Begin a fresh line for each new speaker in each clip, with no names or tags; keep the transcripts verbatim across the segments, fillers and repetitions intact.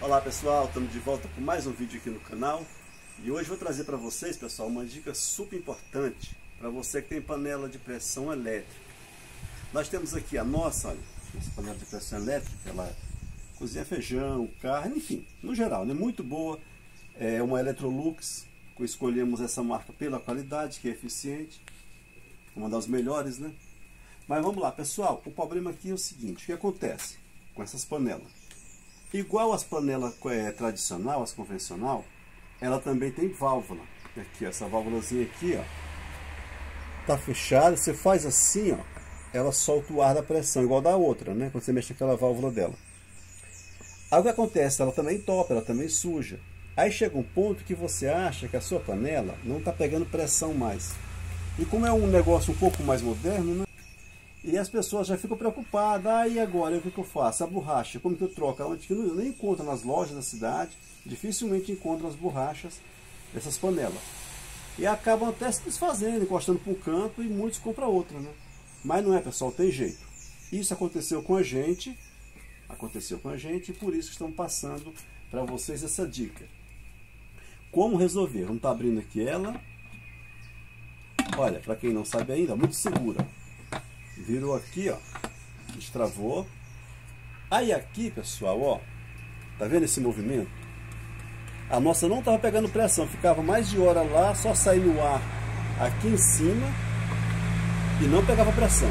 Olá pessoal, estamos de volta com mais um vídeo aqui no canal. E hoje vou trazer para vocês, pessoal, uma dica super importante para você que tem panela de pressão elétrica. Nós temos aqui a nossa, olha, essa panela de pressão elétrica, ela cozinha feijão, carne, enfim, no geral, né? Muito boa. É uma Electrolux, que escolhemos essa marca pela qualidade, que é eficiente, uma das melhores, né? Mas vamos lá, pessoal, o problema aqui é o seguinte: o que acontece com essas panelas? Igual as panelas é, tradicional, as convencional, ela também tem válvula. Aqui, essa válvulazinha aqui, ó, tá fechada. Você faz assim, ó, ela solta o ar da pressão, igual da outra, né? Quando você mexe naquela válvula dela. Aí o que acontece? Ela também topa, ela também suja. Aí chega um ponto que você acha que a sua panela não tá pegando pressão mais. E como é um negócio um pouco mais moderno, né? E as pessoas já ficam preocupadas. Ah, e agora? O que, que eu faço? A borracha, como que eu troco? Onde que eu nem encontro nas lojas da cidade. Dificilmente encontram as borrachas dessas panelas. E acabam até se desfazendo, encostando para um canto, e muitos compram outra, né? Mas não é, pessoal, tem jeito. Isso aconteceu com a gente. Aconteceu com a gente e por isso estamos passando para vocês essa dica. Como resolver? Vamos estar abrindo aqui ela. Olha, para quem não sabe ainda, muito segura. Virou aqui, ó, destravou. Aí aqui, pessoal, ó, tá vendo esse movimento? A nossa não tava pegando pressão, ficava mais de hora lá, só saindo o ar aqui em cima e não pegava pressão.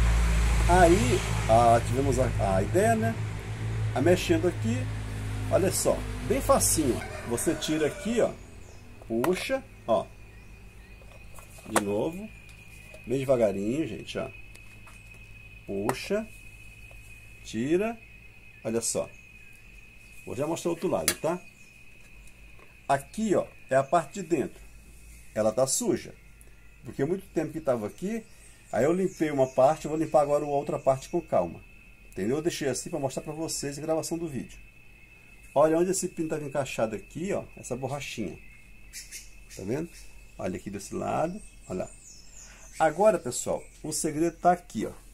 Aí, ah, tivemos a, a ideia, né? A mexendo aqui, olha só, bem facinho. Você tira aqui, ó, puxa, ó, de novo, bem devagarinho, gente, ó. Puxa, tira, olha só. Vou já mostrar o outro lado, tá? Aqui, ó, é a parte de dentro. Ela tá suja, porque muito tempo que estava aqui. Aí eu limpei uma parte, eu vou limpar agora a outra parte com calma. Entendeu? Eu deixei assim para mostrar para vocês a gravação do vídeo. Olha onde esse pino estava encaixado aqui, ó, essa borrachinha. Tá vendo? Olha aqui desse lado, olha lá. Agora, pessoal, o segredo tá aqui, ó.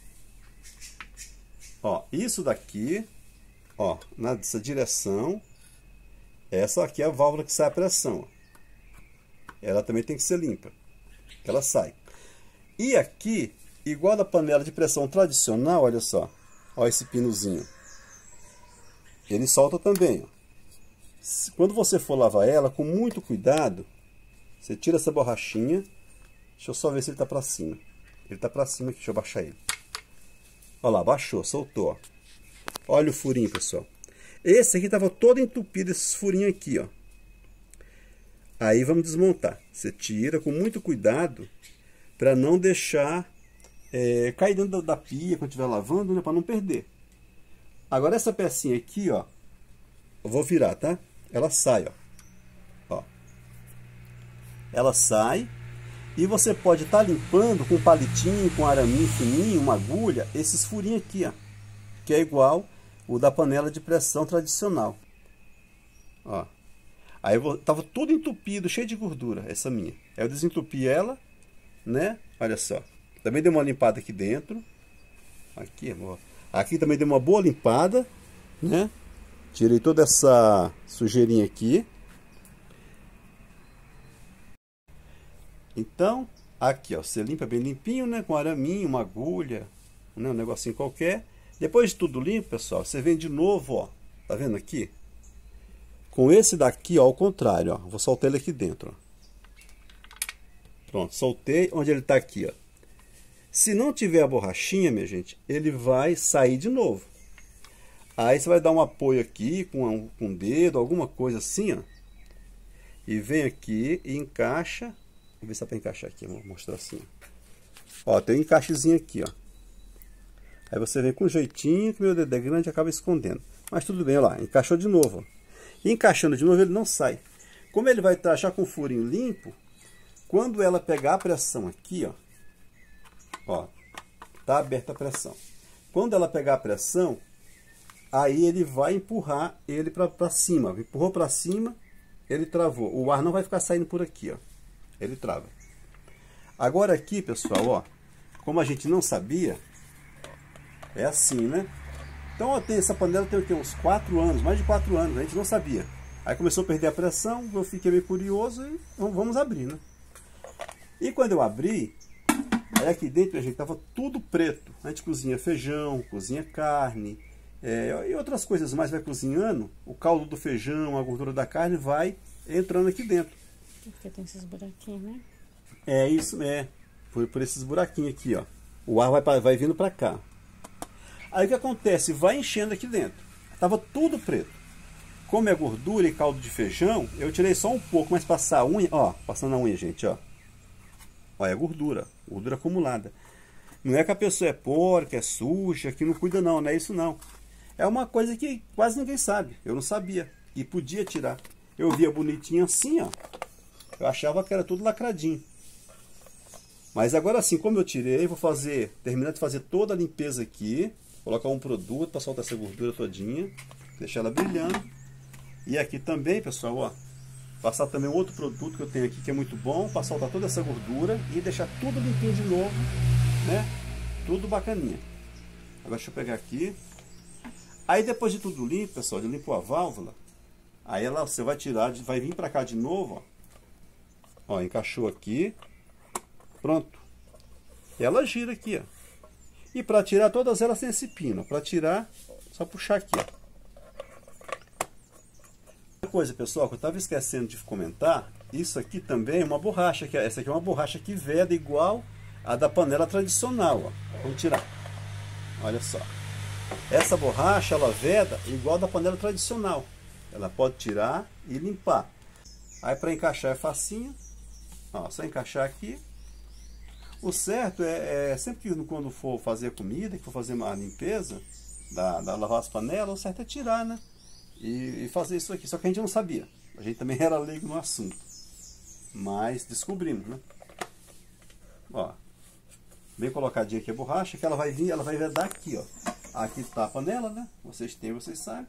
Ó, isso daqui, ó, nessa direção, essa aqui é a válvula que sai a pressão. Ela também tem que ser limpa, que ela sai. E aqui, igual da panela de pressão tradicional, olha só, ó esse pinozinho. Ele solta também, ó. Quando você for lavar ela, com muito cuidado, você tira essa borrachinha. Deixa eu só ver se ele tá pra cima. Ele tá pra cima aqui, deixa eu baixar ele. Olha lá, baixou, soltou, ó. Olha o furinho, pessoal. Esse aqui tava todo entupido, esses furinhos aqui, ó. Aí vamos desmontar. Você tira com muito cuidado para não deixar é, cair dentro da, da pia quando estiver lavando, né, para não perder. Agora essa pecinha aqui, ó, eu vou virar, tá? Ela sai, ó. Ó. Ela sai. E você pode estar tá limpando com um palitinho, com araminho fininho, uma agulha, esses furinhos aqui, ó, que é igual o da panela de pressão tradicional. Ó. Aí eu vou, tava tudo entupido, cheio de gordura, essa minha. Aí eu desentupi ela, né? Olha só. Também dei uma limpada aqui dentro. Aqui, ó. Aqui também dei uma boa limpada, né? Tirei toda essa sujeirinha aqui. Então, aqui, ó, você limpa bem limpinho, né? Com araminho, uma agulha, né? Um negocinho qualquer. Depois de tudo limpo, pessoal, você vem de novo, ó. Tá vendo aqui? Com esse daqui, ó, ao contrário, ó. Vou soltar ele aqui dentro, ó. Pronto, soltei. Onde ele tá aqui, ó. Se não tiver a borrachinha, minha gente, ele vai sair de novo. Aí você vai dar um apoio aqui com um, com um dedo, alguma coisa assim, ó. E vem aqui e encaixa. Vou ver se dá para encaixar aqui, vou mostrar assim. Ó, tem um encaixezinho aqui, ó. Aí você vem com jeitinho, que meu dedo é grande e acaba escondendo. Mas tudo bem, olha lá, encaixou de novo. Ó. E encaixando de novo ele não sai. Como ele vai estar já com o furinho limpo, quando ela pegar a pressão aqui, ó. Ó, tá aberta a pressão. Quando ela pegar a pressão, aí ele vai empurrar ele para cima. Empurrou para cima, ele travou. O ar não vai ficar saindo por aqui, ó. Ele trava. Agora aqui, pessoal, ó, como a gente não sabia, é assim, né? Então eu tenho, essa panela tem, tem uns quatro anos, mais de quatro anos, a gente não sabia. Aí começou a perder a pressão, eu fiquei meio curioso e vamos abrir, né? E quando eu abri, aí aqui dentro, a gente tava tudo preto. A gente cozinha feijão, cozinha carne, é, e outras coisas mais vai cozinhando. O caldo do feijão, a gordura da carne vai entrando aqui dentro.
Porque tem esses buraquinhos, né?
É isso, é. Por, por esses buraquinhos aqui, ó. O ar vai, pra, vai vindo para cá. Aí o que acontece? Vai enchendo aqui dentro. Tava tudo preto. Como é gordura e caldo de feijão, eu tirei só um pouco, mas passar a unha, ó, passando a unha, gente, ó. Olha a gordura, gordura acumulada. Não é que a pessoa é porca, é suja, que não cuida não, não é isso não. É uma coisa que quase ninguém sabe. Eu não sabia e podia tirar. Eu via bonitinho assim, ó. Eu achava que era tudo lacradinho. Mas agora sim, como eu tirei, vou fazer, terminar de fazer toda a limpeza aqui. Colocar um produto para soltar essa gordura todinha. Deixar ela brilhando. E aqui também, pessoal, ó. Passar também outro produto que eu tenho aqui que é muito bom. Para soltar toda essa gordura e deixar tudo limpinho de novo, né? Tudo bacaninha. Agora deixa eu pegar aqui. Aí depois de tudo limpo, pessoal, eu limpo a válvula. Aí ela, você vai tirar, vai vir para cá de novo, ó. Ó, encaixou aqui. Pronto. E ela gira aqui, ó. E para tirar todas elas tem esse pino. Para tirar, só puxar aqui, ó. Outra coisa, pessoal, que eu estava esquecendo de comentar, isso aqui também é uma borracha. Que essa aqui é uma borracha que veda igual a da panela tradicional, ó. Vamos tirar. Olha só. Essa borracha, ela veda igual a da panela tradicional. Ela pode tirar e limpar. Aí para encaixar é facinho. Ó, só encaixar aqui. O certo é, é sempre que quando for fazer comida, que for fazer uma limpeza, da, da lavar as panelas, o certo é tirar, né? E, e fazer isso aqui. Só que a gente não sabia. A gente também era leigo no assunto. Mas descobrimos, né? Ó, bem colocadinha aqui a borracha, que ela vai vir, ela vai vedar aqui, ó. Aqui está a panela, né? Vocês têm, vocês sabem.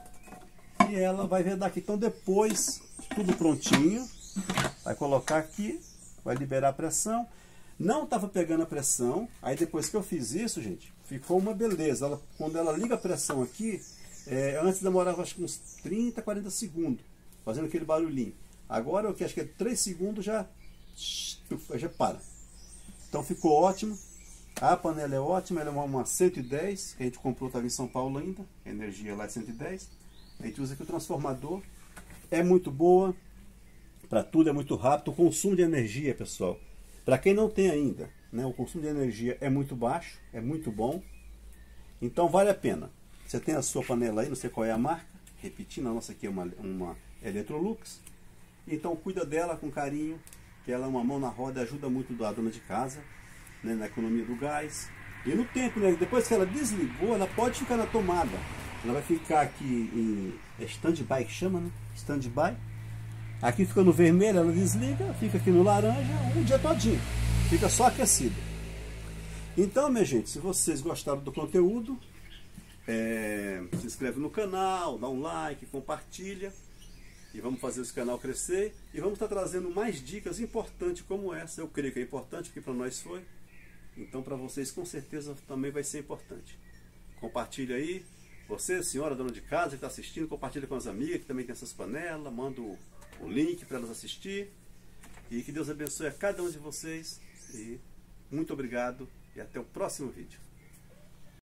E ela vai vedar aqui. Então depois, tudo prontinho, vai colocar aqui, vai liberar a pressão. Não estava pegando a pressão. Aí depois que eu fiz isso, gente, ficou uma beleza. Ela, quando ela liga a pressão aqui, é, antes demorava acho que uns trinta, quarenta segundos, fazendo aquele barulhinho. Agora, o que acho que é três segundos já, já para. Então ficou ótimo. A panela é ótima, ela é uma, uma cento e dez, que a gente comprou, estava em São Paulo ainda. A energia lá é cento e dez. A gente usa aqui o transformador. É muito boa. Para tudo é muito rápido. O consumo de energia, pessoal, para quem não tem ainda, né, o consumo de energia é muito baixo, é muito bom. Então vale a pena. Você tem a sua panela aí, não sei qual é a marca. Repetindo, a nossa aqui é uma, uma Electrolux. Então cuida dela com carinho, que ela é uma mão na roda, ajuda muito a dona de casa, né, na economia do gás. E no tempo, né, depois que ela desligou, ela pode ficar na tomada. Ela vai ficar aqui em stand-by, que chama, né? Stand-by. Aqui fica no vermelho, ela desliga, fica aqui no laranja o dia todinho. Fica só aquecido. Então, minha gente, se vocês gostaram do conteúdo, é, se inscreve no canal, dá um like, compartilha. E vamos fazer esse canal crescer. E vamos estar trazendo mais dicas importantes como essa. Eu creio que é importante, porque para nós foi. Então, para vocês, com certeza, também vai ser importante. Compartilha aí. Você, senhora, dona de casa, que está assistindo, compartilha com as amigas que também tem essas panelas. Manda o, o link para elas assistir. E que Deus abençoe a cada um de vocês. E muito obrigado e até o próximo vídeo.